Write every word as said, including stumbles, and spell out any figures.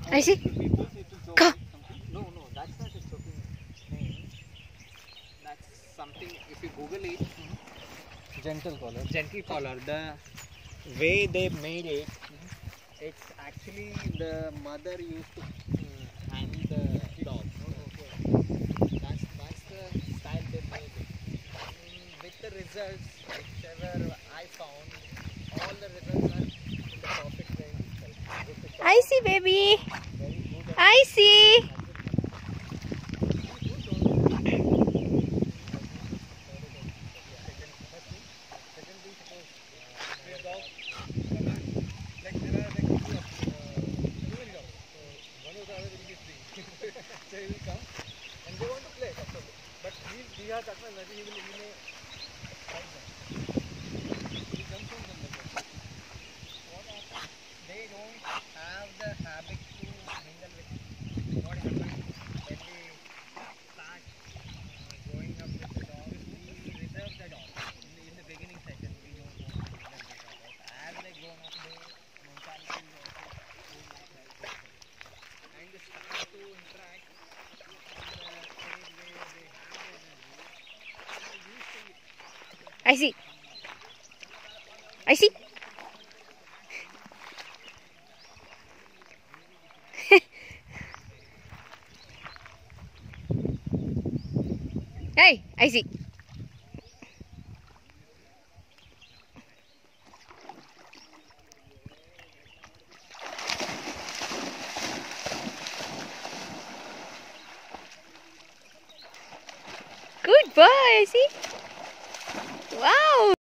I see. Ka. No, no, that's not a choking name. That's something, if you Google it, Gentle collar. gentle collar. The way they made it, it's actually the mother used to uh, handle the dog. That's, that's the style they made it. Mm, with the results, whichever I found, all the results are in the perfect range itself. With the dog, I see, baby. very good. I see. So he will come and they want to play, that's all. But he, he has that much energy, he will, he may fight them. He comes from them like that. What happens? They don't have the habit to mingle with what happens when they start uh, growing up with the dog. We reserve the dog. In the, in the beginning session, we don't want to mingle with the dog. As they grow up, their mentality is also going like that. And they start to interact in the stage where they have the energy. They usually I see. I see. Hey, I see. Good boy, I see. Wow.